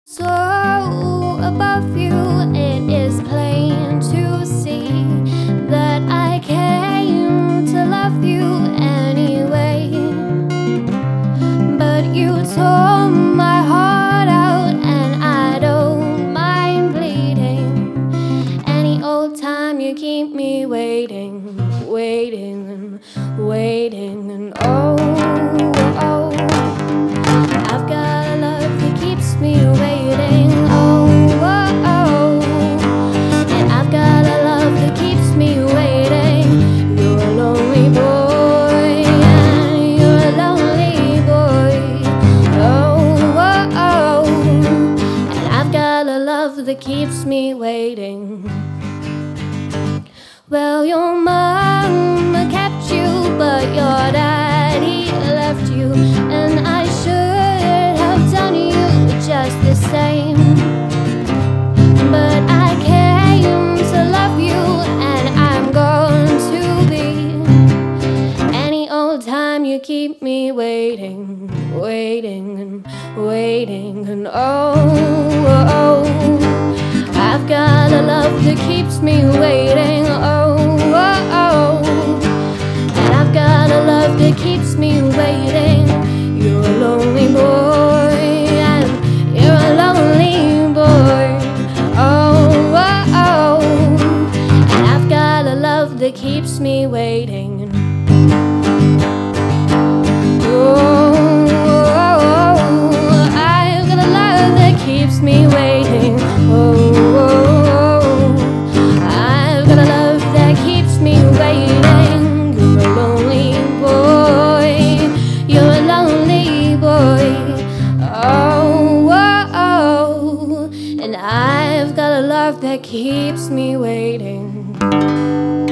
So above you, it is plain to see that I came to love you anyway. But you tore my heart out, and I don't mind bleeding. Any old time you keep me waiting, waiting, waiting, and oh, oh, I've got a love that keeps me waiting, oh, oh, oh, and I've got a love that keeps me waiting. You're a lonely boy, and you're a lonely boy, oh, oh, oh, and I've got a love that keeps me waiting. Well, your mama kept you, but your daddy left you, and I should have done you just the same. But I came to love you, and I'm going to be. Any old time you keep me waiting, waiting and waiting, and oh, oh, I've got a love that keeps me waiting, oh, oh, oh, and I've got a love that keeps me waiting. You're a lonely boy, and you're a lonely boy, oh, oh, oh, and I've got a love that keeps me waiting. Oh, oh, oh, I've got a love that keeps me waiting, oh, oh, oh, I've got a love that keeps me waiting. You're a lonely boy, you're a lonely boy, oh, oh, oh, and I've got a love that keeps me waiting.